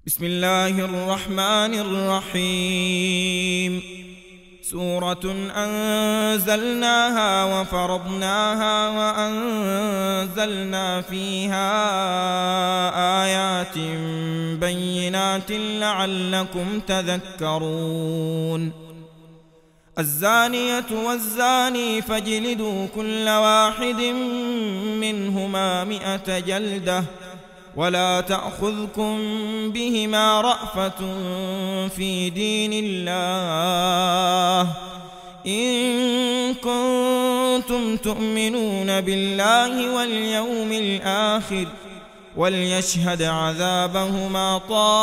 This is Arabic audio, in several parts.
بسم الله الرحمن الرحيم. سورة أنزلناها وفرضناها وأنزلنا فيها آيات بينات لعلكم تذكرون. الزانية والزاني فاجلدوا كل واحد منهما 100 جلدة ولا تأخذكم بهما رأفة في دين الله إن كنتم تؤمنون بالله واليوم الآخر وليشهد عذابهما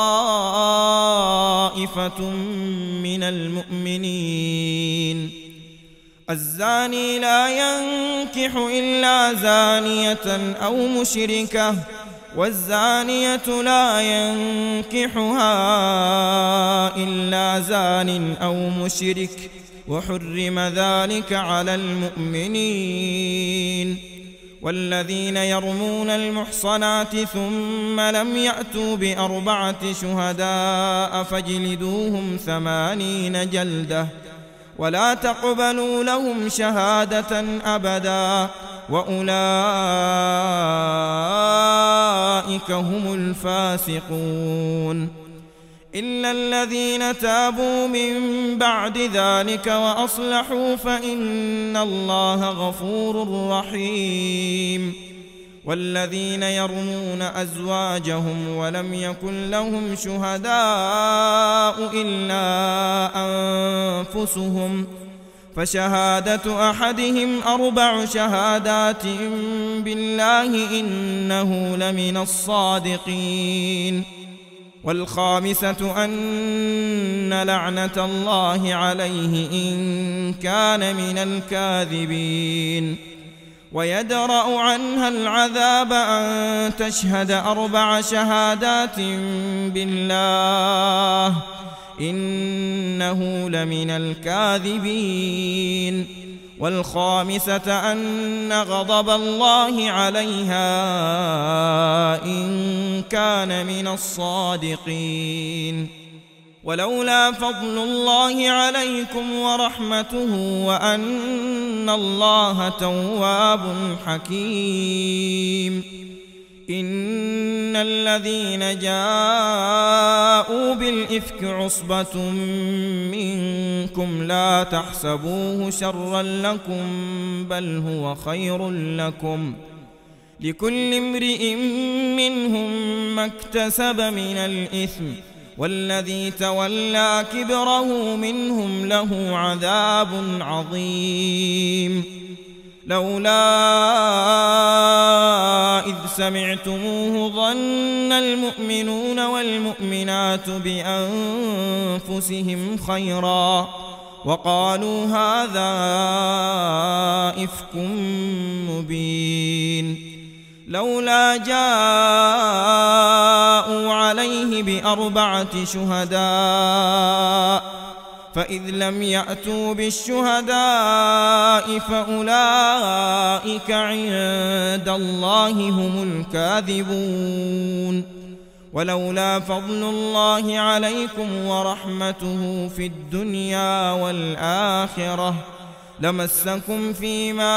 طائفة من المؤمنين. الزاني لا ينكح إلا زانية أو مشركة والزانية لا ينكحها إلا زان أو مشرك وحرم ذلك على المؤمنين. والذين يرمون المحصنات ثم لم يأتوا ب4 شهداء فاجلدوهم 80 جلدة ولا تقبلوا لهم شهادة أبدا وأولئك هم الفاسقون. إلا الذين تابوا من بعد ذلك وأصلحوا فإن الله غفور رحيم. والذين يرمون أزواجهم ولم يكن لهم شهداء إلا أنفسهم فشهادة أحدهم 4 شهادات بالله إنه لمن الصادقين. والخامسة أن لعنة الله عليه إن كان من الكاذبين. ويدرأ عنها العذاب أن تشهد 4 شهادات بالله إنه لمن الكاذبين. والخامسة أن غضب الله عليها إن كان من الصادقين. ولولا فضل الله عليكم ورحمته وأن الله تواب حكيم. إن الذين جاءوا بالإفك عصبة منكم لا تحسبوه شرا لكم بل هو خير لكم لكل امرئ منهم ما اكتسب من الإثم والذي تولى كبره منهم له عذاب عظيم. لولا إذ سمعتموه ظن المؤمنون والمؤمنات بأنفسهم خيرا وقالوا هذا إفك مبين. لولا جاءوا عليه ب4 شهداء فإذ لم يأتوا بالشهداء فأولئك عند الله هم الكاذبون. ولولا فضل الله عليكم ورحمته في الدنيا والآخرة لمسكم فيما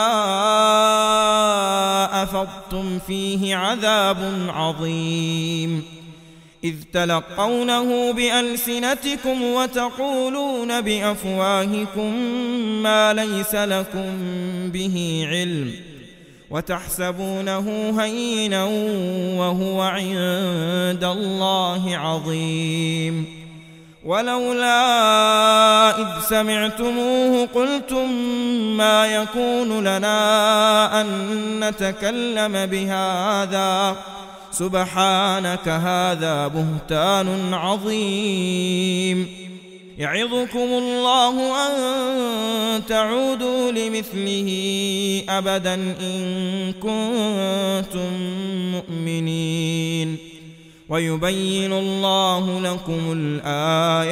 أفضتم فيه عذاب عظيم إذ تلقونه بألسنتكم وتقولون بأفواهكم ما ليس لكم به علم وتحسبونه هينا وهو عند الله عظيم. ولولا إذ سمعتموه قلتم ما يكون لنا أن نتكلم بهذا سبحانك هذا بهتان عظيم. يعظكم الله أن تعودوا لمثله أبدا إن كنتم مؤمنين ويبين الله لكم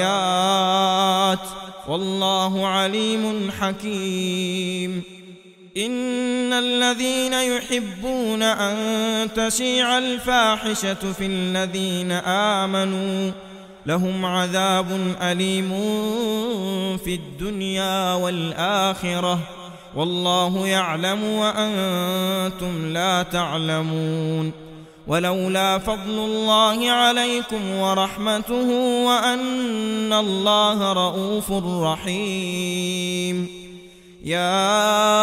الآيات والله عليم حكيم. إن الذين يحبون أن تشيع الفاحشة في الذين آمنوا لهم عذاب أليم في الدنيا والآخرة والله يعلم وأنتم لا تعلمون. ولولا فضل الله عليكم ورحمته وأن الله رؤوف رحيم. يا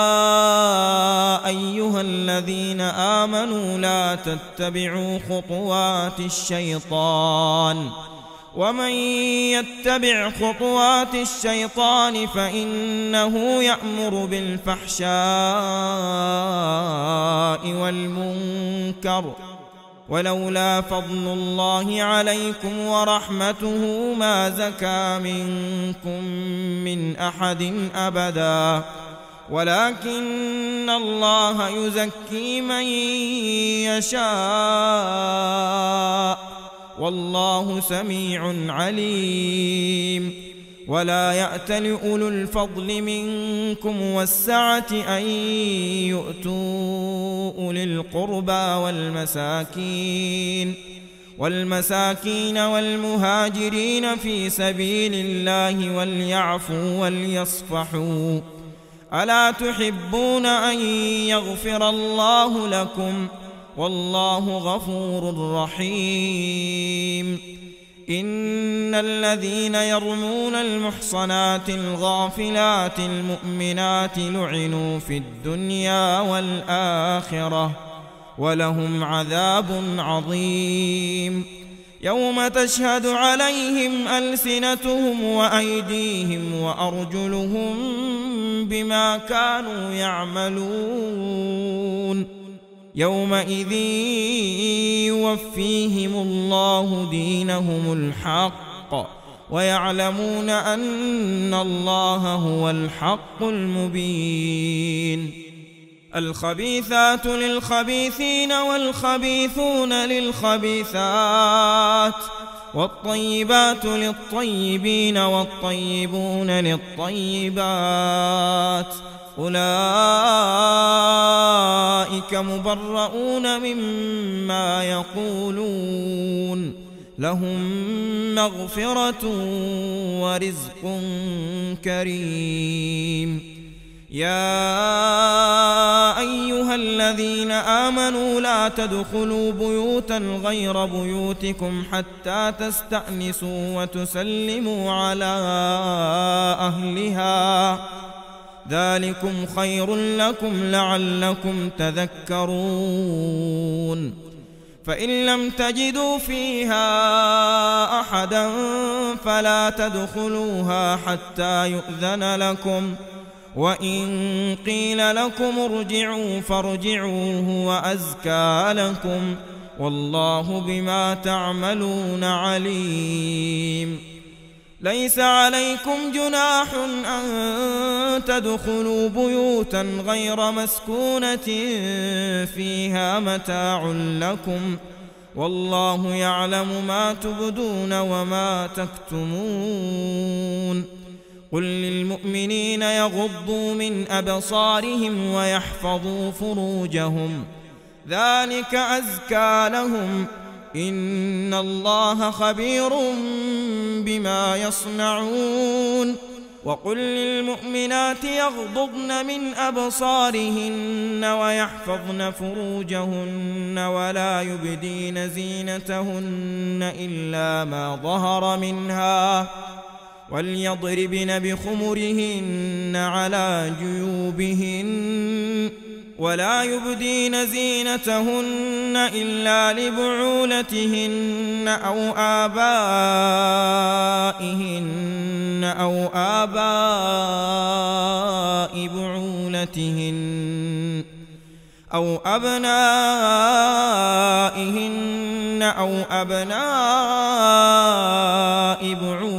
أيها الذين آمنوا لا تتبعوا خطوات الشيطان ومن يتبع خطوات الشيطان فإنه يأمر بالفحشاء والمنكر ولولا فضل الله عليكم ورحمته ما زكى منكم من أحد أبدا ولكن الله يزكي من يشاء والله سميع عليم. ولا يأتل أولو الفضل منكم والسعة أن يؤتوا أولي القربى والمساكين والمهاجرين في سبيل الله وليعفوا وليصفحوا ألا تحبون أن يغفر الله لكم والله غفور رحيم. إن الذين يرمون المحصنات الغافلات المؤمنات لعنوا في الدنيا والآخرة ولهم عذاب عظيم. يوم تشهد عليهم ألسنتهم وأيديهم وأرجلهم بما كانوا يعملون يومئذ يوفيهم الله دينهم الحق ويعلمون أن الله هو الحق المبين. الخبيثات للخبيثين والخبيثون للخبيثات والطيبات للطيبين والطيبون للطيبات أولئك مبرؤون مما يقولون لهم مغفرة ورزق كريم. يا أيها الذين آمنوا لا تدخلوا بيوتا غير بيوتكم حتى تستأنسوا وتسلموا على أهلها ذلكم خير لكم لعلكم تذكرون. فإن لم تجدوا فيها أحدا فلا تدخلوها حتى يؤذن لكم وإن قيل لكم ارجعوا فارجعوا هو أزكى لكم والله بما تعملون عليم. ليس عليكم جناح أن تدخلوا بيوتا غير مسكونة فيها متاع لكم والله يعلم ما تبدون وما تكتمون. قل للمؤمنين يغضوا من أبصارهم ويحفظوا فروجهم ذلك أزكى لهم إن الله خبير بما يصنعون. وقل للمؤمنات يغضضن من أبصارهن ويحفظن فروجهن ولا يبدين زينتهن إلا ما ظهر منها وليضربن بخمرهن على جيوبهن ولا يبدين زينتهن إلا لبعولتهن أو آباء بعولتهن أو أبنائهن أو أبناء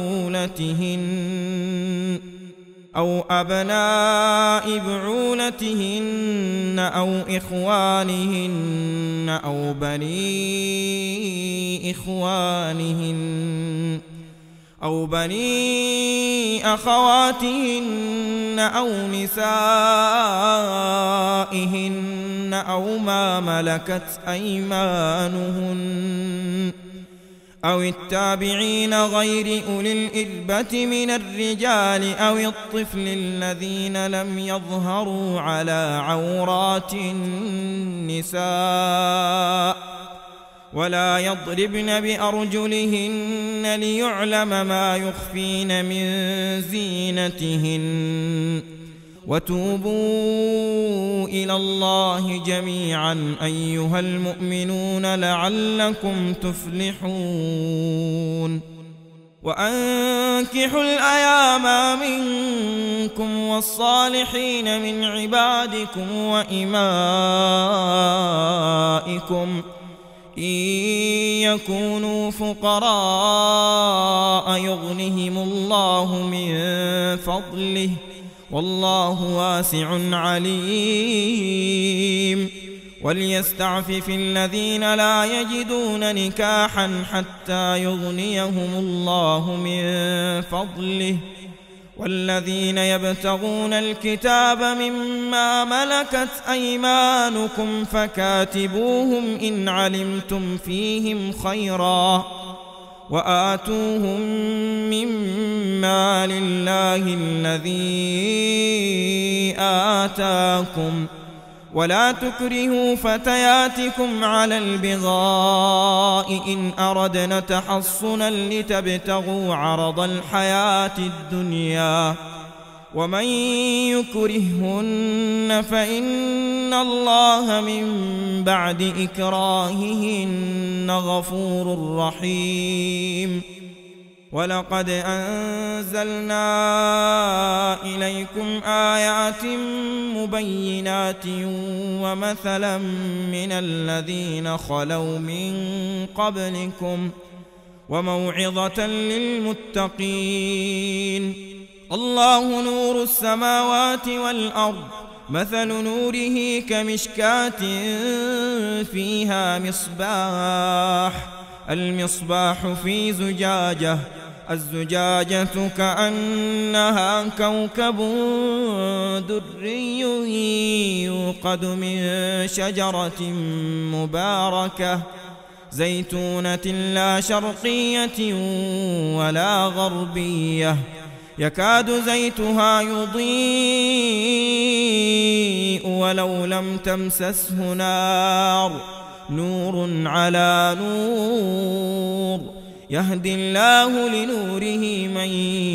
بعولتهن أو إخوانهن أو بني إخوانهن أو بني أخواتهن أو نسائهن أو ما ملكت أيمانهن أو التابعين غير أولي الإربة من الرجال أو الطفل الذين لم يظهروا على عورات النساء ولا يضربن بأرجلهن ليعلم ما يخفين من زينتهن وتوبوا إلى الله جميعا أيها المؤمنون لعلكم تفلحون وأنكحوا الأيام منكم والصالحين من عبادكم وإمائكم إن يكونوا فقراء يغنهم الله من فضله والله واسع عليم وليستعفف الذين لا يجدون نكاحا حتى يغنيهم الله من فضله والذين يبتغون الكتاب مما ملكت أيمانكم فكاتبوهم إن علمتم فيهم خيرا وآتوهم مما لله الذي آتاكم ولا تكرهوا فتياتكم على البغاء إن أردنا تحصنا لتبتغوا عرض الحياة الدنيا ومن يكرهن فإن الله من بعد إكراههن غفور رحيم ولقد أنزلنا إليكم آيات مبينات ومثلا من الذين خلوا من قبلكم وموعظة للمتقين الله نور السماوات والأرض مثل نوره كمشكاة فيها المصباح في زجاجة الزجاجة كأنها كوكب دري يوقد من شجرة مباركة زيتونة لا شرقية ولا غربية يكاد زيتها يضيء ولو لم تمسسه نار نور على نور يهدي الله لنوره من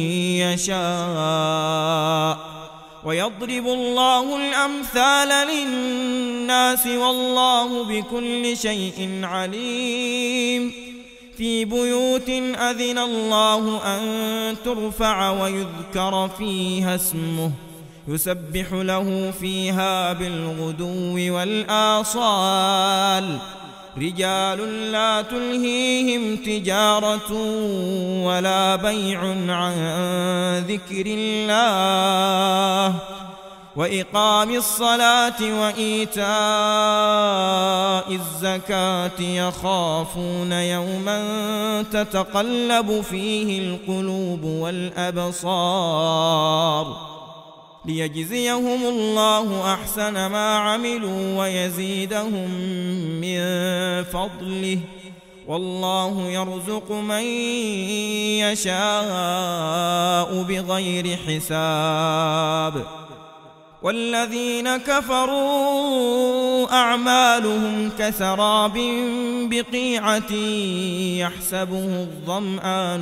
يشاء ويضرب الله الأمثال للناس والله بكل شيء عليم في بيوت أذن الله أن ترفع ويذكر فيها اسمه يسبح له فيها بالغدو والآصال رجال لا تلهيهم تجارة ولا بيع عن ذكر الله وإقام الصلاة وإيتاء الزكاة يخافون يوما تتقلب فيه القلوب والأبصار ليجزيهم الله أحسن ما عملوا ويزيدهم من فضله والله يرزق من يشاء بغير حساب والذين كفروا أعمالهم كسراب بقيعة يحسبه الظمآن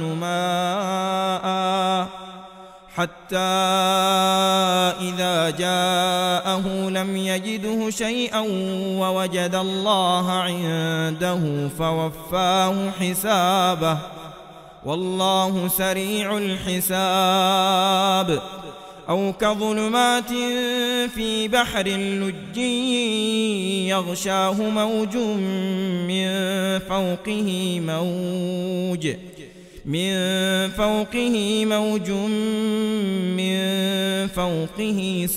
ماء حتى إذا جاءه لم يجده شيئا ووجد الله عنده فوفاه حسابه والله سريع الحساب أو كظلمات في بحر لجي يغشاه موج من فوقه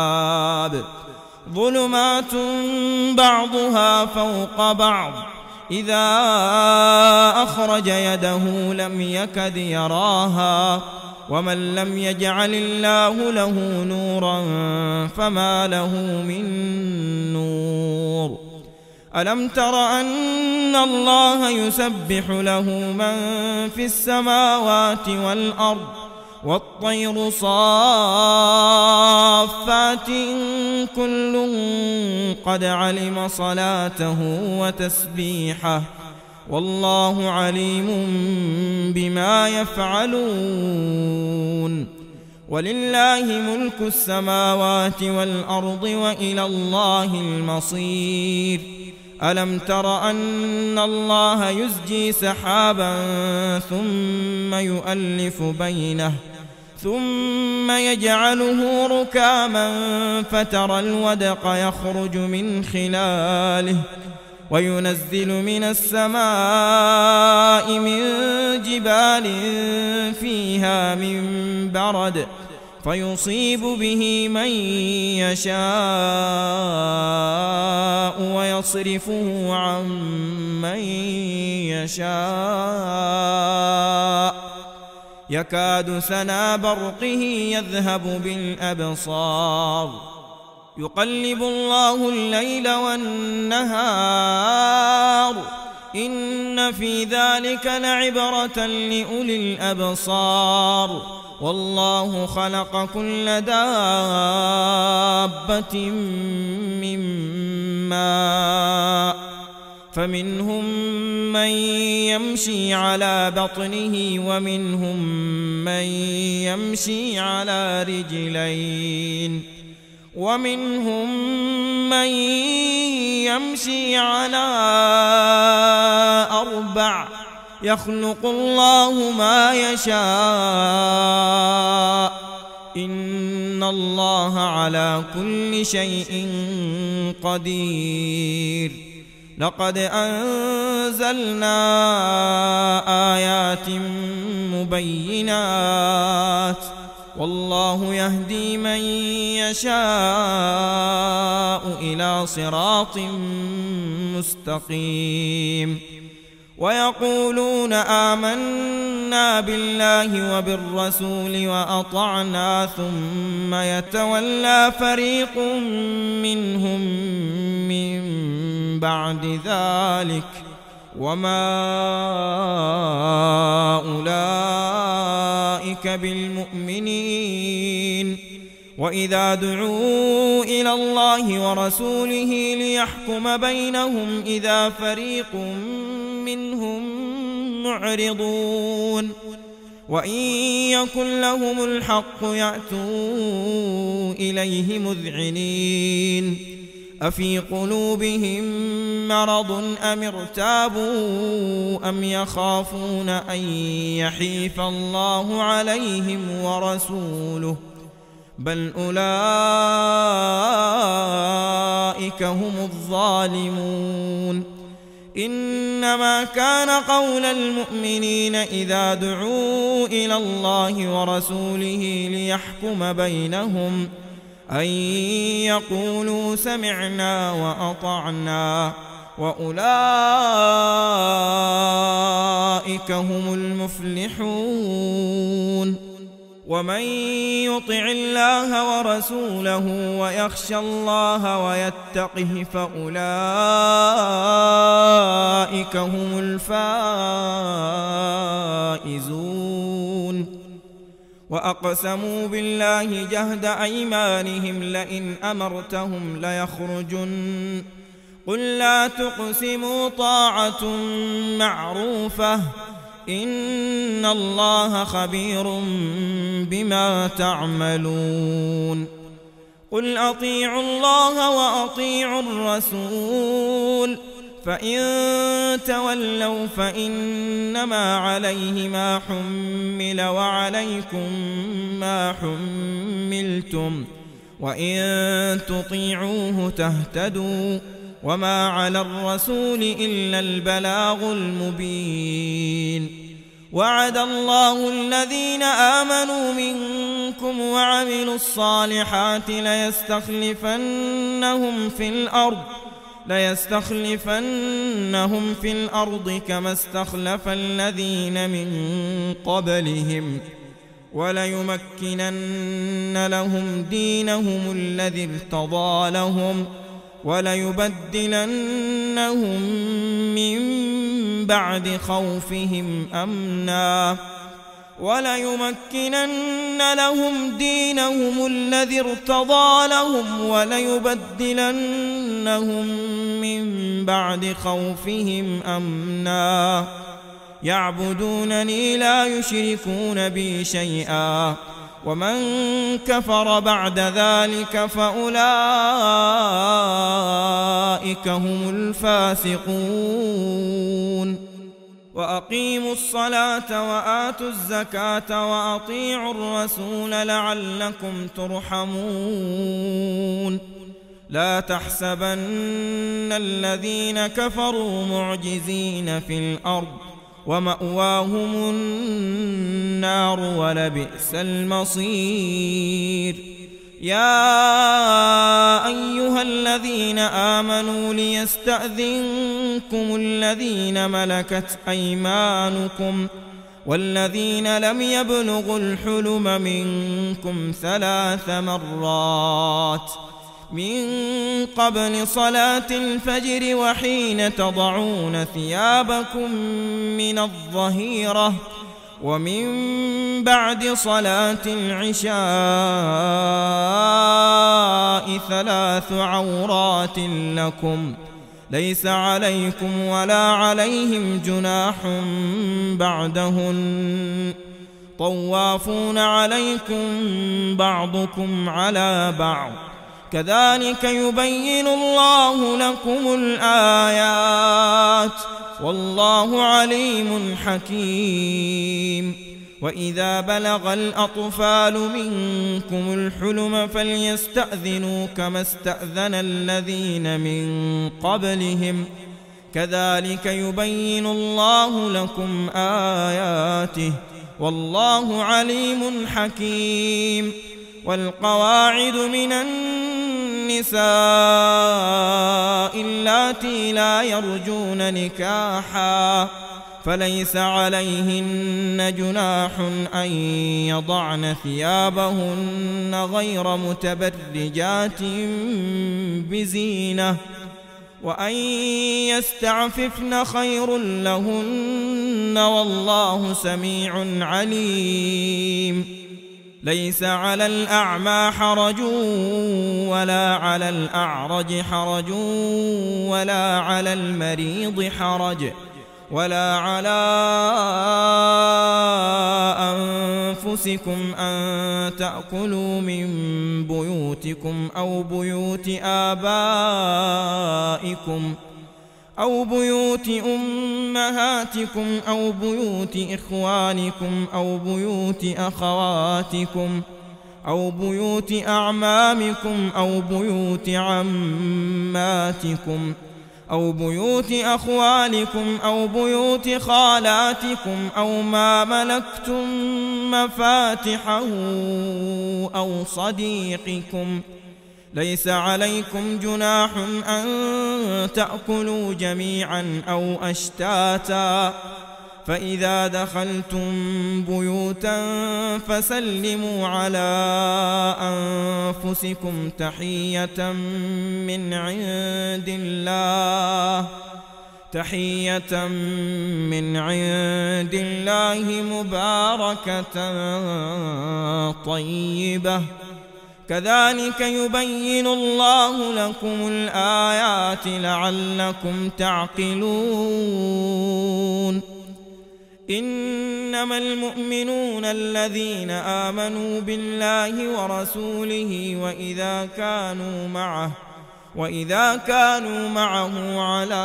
سحاب ظلمات بعضها فوق بعض إذا أخرج يده لم يكد يراها ومن لم يجعل الله له نورا فما له من نور ألم تر أن الله يسبح له من في السماوات والأرض والطير صافات كل قد علم صلاته وتسبيحه والله عليم بما يفعلون ولله ملك السماوات والأرض وإلى الله المصير ألم تر أن الله يزجي سحابا ثم يؤلف بينه ثم يجعله ركاما فترى الودق يخرج من خلاله وينزل من السماء من جبال فيها من برد فيصيب به من يشاء ويصرفه عن من يشاء يكاد سنا برقه يذهب بالأبصار يقلب الله الليل والنهار إن في ذلك لعبرة لأولي الأبصار والله خلق كل دابة من ماء فمنهم من يمشي على بطنه ومنهم من يمشي على رجلين ومنهم من يمشي على أربع يخلق الله ما يشاء إن الله على كل شيء قدير لقد أنزلنا آيات مبينات والله يهدي من يشاء إلى صراط مستقيم ويقولون آمنا بالله وبالرسول وأطعنا ثم يتولى فريق منهم من بعد ذلك وما أولئك بالمؤمنين وإذا دعوا إلى الله ورسوله ليحكم بينهم إذا فريق منهم معرضون وإن يكن لهم الحق يأتوا إليه مذعنين أفي قلوبهم مرض أم ارتابوا أم يخافون أن يحيف الله عليهم ورسوله بل أولئك هم الظالمون إنما كان قول المؤمنين إذا دعوا إلى الله ورسوله ليحكم بينهم أن يقولوا سمعنا وأطعنا وأولئك هم المفلحون ومن يطع الله ورسوله ويخشى الله ويتقه فأولئك هم الفائزون وأقسموا بالله جهد أيمانهم لئن أمرتهم ليخرجن قل لا تقسموا طاعة معروفة إن الله خبير بما تعملون قل أطيعوا الله وأطيعوا الرسول فإن تولوا فإنما عليه ما حمل وعليكم ما حملتم وإن تطيعوه تهتدوا وما على الرسول إلا البلاغ المبين وعد الله الذين آمنوا منكم وعملوا الصالحات ليستخلفنهم في الأرض ليستخلفنهم في الأرض كما استخلف الذين من قبلهم وليمكنن لهم دينهم الذي ارتضى لهم وليبدلنهم من بعد خوفهم أمنا وليمكنن لهم دينهم الذي ارتضى لهم وليبدلنهم من بعد خوفهم أمنا يعبدونني لا يشركون بي شيئا ومن كفر بعد ذلك فأولئك هم الفاسقون وأقيموا الصلاة وآتوا الزكاة وأطيعوا الرسول لعلكم ترحمون لا تحسبن الذين كفروا معجزين في الأرض ومأواهم النار ولبئس المصير يا أيها الذين آمنوا ليستأذنكم الذين ملكت أيمانكم والذين لم يبلغوا الحلم منكم 3 مرات من قبل صلاة الفجر وحين تضعون ثيابكم من الظهيرة ومن بعد صلاة العشاء 3 عورات لكم ليس عليكم ولا عليهم جناح بعدهن طوافون عليكم بعضكم على بعض كذلك يبين الله لكم الآيات والله عليم حكيم وإذا بلغ الأطفال منكم الحلم فليستأذنوا كما استأذن الذين من قبلهم كذلك يبين الله لكم آياته والله عليم حكيم والقواعد من النساء اللاتي لا يرجون نكاحا فليس عليهن جناح أن يضعن ثيابهن غير متبرجات بزينة وأن يستعففن خير لهن والله سميع عليم ليس على الأعمى حرج ولا على الأعرج حرج ولا على المريض حرج ولا على أنفسكم أن تأكلوا من بيوتكم أو بيوت آبائكم أو بيوت أمهاتكم أو بيوت إخوانكم أو بيوت أخواتكم أو بيوت أعمامكم أو بيوت عماتكم أو بيوت أخوالكم أو بيوت خالاتكم أو ما ملكتم مفاتحه أو صديقكم ليس عليكم جناح أن تأكلوا جميعا أو أشتاتا فإذا دخلتم بيوتا فسلموا على أنفسكم تحية من عند الله مباركة طيبة كذلك يبين الله لكم الآيات لعلكم تعقلون إنما المؤمنون الذين آمنوا بالله ورسوله وإذا كانوا معه على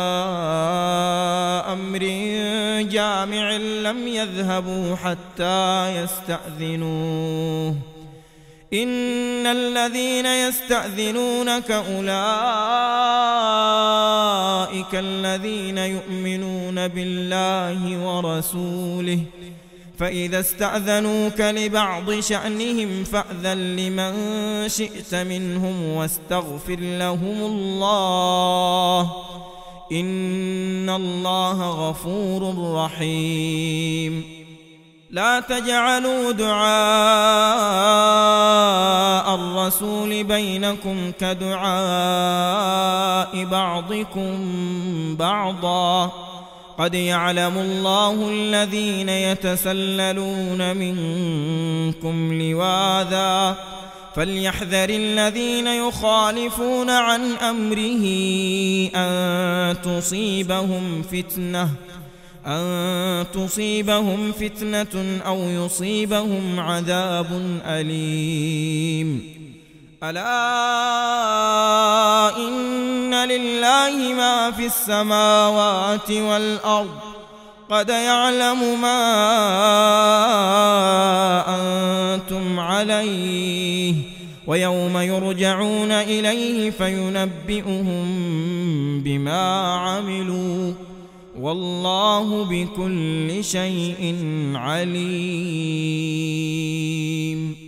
أمر جامع لم يذهبوا حتى يستأذنوه إن الذين يستأذنونك أولئك الذين يؤمنون بالله ورسوله فإذا استأذنوك لبعض شأنهم فأذن لمن شئت منهم واستغفر لهم الله إن الله غفور رحيم. لا تجعلوا دعاء الرسول بينكم كدعاء بعضكم بعضا قد يعلم الله الذين يتسللون منكم لواذا فليحذر الذين يخالفون عن أمره أن تصيبهم فتنة أو يصيبهم عذاب أليم. ألا إن لله ما في السماوات والأرض قد يعلم ما أنتم عليه ويوم يرجعون إليه فينبئهم بما عملوا والله بكل شيء عليم.